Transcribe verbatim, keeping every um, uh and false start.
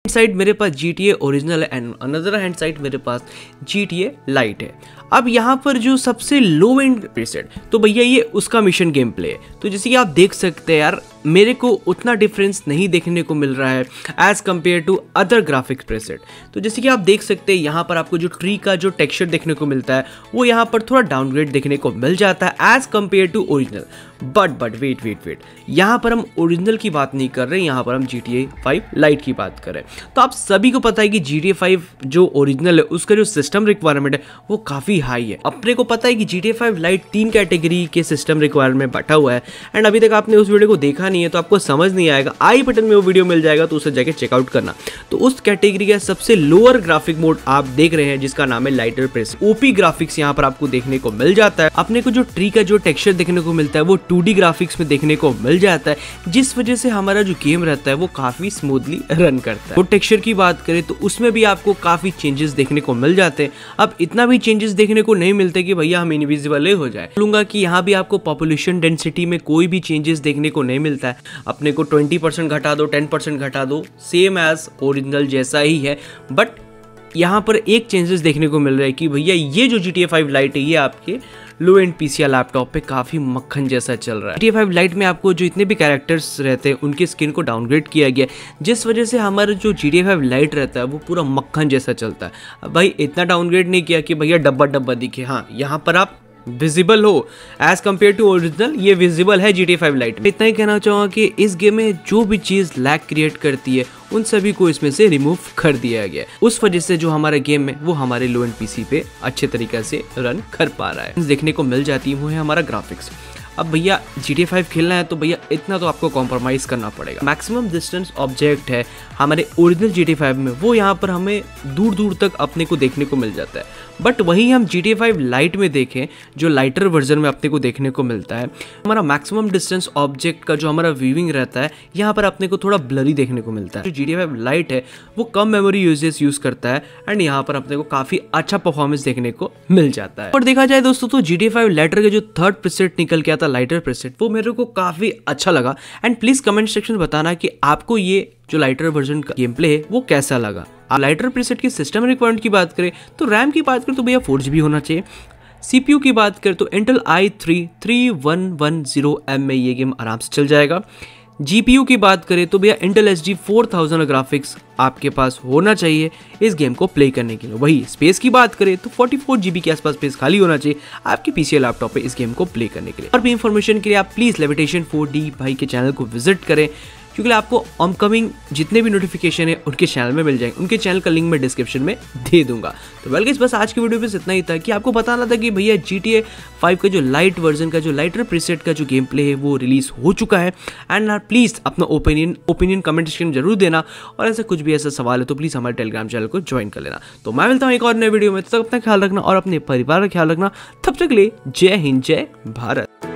Side मेरे पास G T A original है एंड अनदर हैंड साइड मेरे पास जी टी ए लाइट है। अब यहाँ पर जो सबसे लो एंड प्रीसेट, तो भैया ये उसका मिशन गेम प्ले है। तो जैसे कि आप देख सकते हैं यार, मेरे को उतना डिफरेंस नहीं देखने को मिल रहा है as compare to other graphics preset. तो जैसे कि आप देख सकते हैं यहाँ पर आपको जो ट्री का जो टेक्सचर देखने को मिलता है वो यहाँ पर थोड़ा डाउनग्रेड देखने को मिल जाता है as compare to original. But but wait wait wait यहाँ पर हम ओरिजिनल की बात नहीं कर रहे, यहाँ पर हम G T A five lite की बात कर रहे हैं। तो आप सभी को पता है कि जी टी ए फाइव जो ओरिजिनल है उसका जो सिस्टम रिक्वायरमेंट है वो काफ़ी हाई है। अपने को पता है कि G T A five lite तीन कैटेगरी के सिस्टम रिक्वायरमेंट में बैठा हुआ है एंड अभी तक आपने उस वीडियो को देखा नहीं है तो आपको समझ नहीं आएगा। आई बटन में वो वीडियो मिल जाएगा तो उसे जाके चेकआउट करना। तो उस कैटेगरी का सबसे लोअर ग्राफिक मोड आप देख रहे हैं जिसका नाम है लाइटर प्रेस। ओपी ग्राफिक्स यहाँ पर आपको देखने को मिल जाता है। अपने को जो ट्री का जो टेक्सचर देखने को मिलता है वो टू डी ग्राफिक्स में देखने को मिल जाता है, जिस वजह से हमारा जो गेम रहता है वो काफी स्मूथली रन करता है। वो टेक्सचर की बात करें तो उसमें भी आपको काफी चेंजेस देखने को मिल जाते हैं। अब इतना भी चेंजेस देखने को नहीं मिलते कि भैया हम इनविजिबल ही हो जाए। बोलूंगा कि यहाँ भी आपको पॉपुलेशन डेंसिटी में कोई भी चेंजेस देखने को नहीं मिलता है। अपने को ट्वेंटी परसेंट घटा दो, टेन परसेंट घटा दो, सेम एज ओरिजिनल जैसा ही है। बट यहाँ पर एक चेंजेस देखने को मिल रहा है कि भैया ये जो G T A five lite है ये आपके लो एंड पीसी या लैपटॉप पे काफी मक्खन जैसा चल रहा है। G T A five lite में आपको जो इतने भी कैरेक्टर्स रहते हैं उनके स्किन को डाउनग्रेड किया गया, जिस वजह से हमारा जो G T A five lite रहता है वो पूरा मक्खन जैसा चलता है। अब भाई इतना डाउनग्रेड नहीं किया कि भैया डब्बा डब्बा दिखे। हाँ, यहाँ पर आप विजिबल हो एज कम्पेयर टू ओरिजिनल, ये विजिबल है G T A five lite में। इतना ही कहना चाहूँगा कि इस गेम में जो भी चीज़ लैग क्रिएट करती है उन सभी को इसमें से रिमूव कर दिया गया है। उस वजह से जो हमारा गेम है वो हमारे लो एंड पीसी पे अच्छे तरीके से रन कर पा रहा है। देखने को मिल जाती है वो है हमारा ग्राफिक्स। अब भैया जी टी ए फाइव खेलना है तो भैया इतना तो आपको कॉम्प्रोमाइज़ करना पड़ेगा। मैक्सिमम डिस्टेंस ऑब्जेक्ट है हमारे original G T A five में वो यहाँ पर हमें दूर दूर तक अपने को देखने को मिल जाता है। बट वही हम G T A five lite में देखें जो लाइटर वर्जन में अपने को देखने को मिलता है, हमारा मैक्सिमम डिस्टेंस ऑब्जेक्ट का जो हमारा व्यूइंग रहता है यहाँ पर अपने को थोड़ा ब्लरी देखने को मिलता है। जो G T A five lite है वो कम मेमोरी यूजेस यूज करता है एंड यहाँ पर अपने को काफी अच्छा परफॉर्मेंस देखने को मिल जाता है। और देखा जाए दोस्तों तो G T A five lighter का जो थर्ड प्रीसेट निकल के आता लाइटर प्रीसेट वो मेरे को काफी अच्छा लगा। एंड प्लीज कमेंट सेक्शन में बताना कि आपको ये जो लाइटर वर्जन का गेम प्ले है वो कैसा लगा। लाइटर प्रीसेट की सिस्टम रिक्वायरमेंट की बात करें तो रैम की बात करें तो भैया फोर जी बी होना चाहिए। सीपीयू की बात करें तो Intel i three three one one zero M में ये गेम आराम से चल जाएगा। जीपीयू की बात करें तो भैया Intel H D four thousand graphics आपके पास होना चाहिए इस गेम को प्ले करने के लिए। वही स्पेस की बात करें तो फोर्टी फोर जीबी के आसपास स्पेस खाली होना चाहिए आपके पीसी या लैपटॉप पे इस गेम को प्ले करने के लिए। और भी इंफॉर्मेशन के लिए आप प्लीज लेविटेशन फोर डी भाई के चैनल को विजिट करें, क्योंकि आपको अपकमिंग जितने भी नोटिफिकेशन है उनके चैनल में मिल जाएंगे। उनके चैनल का लिंक मैं डिस्क्रिप्शन में दे दूंगा। तो वेल गाइस, बस आज की वीडियो में इतना ही था कि आपको बताना था कि भैया जी टी ए फाइव का जो लाइट वर्जन का जो लाइटर प्रीसेट का जो गेम प्ले है वो रिलीज हो चुका है। एंड प्लीज अपना ओपिनियन ओपिनियन कमेंट सेक्शन जरूर देना, और ऐसा कुछ भी ऐसा सवाल है तो प्लीज हमारे टेलीग्राम चैनल को ज्वाइन कर लेना। तो मैं मिलता हूँ एक और नए वीडियो में, तब तक अपना ख्याल रखना और अपने परिवार का ख्याल रखना। तब तक के लिए जय हिंद, जय भारत।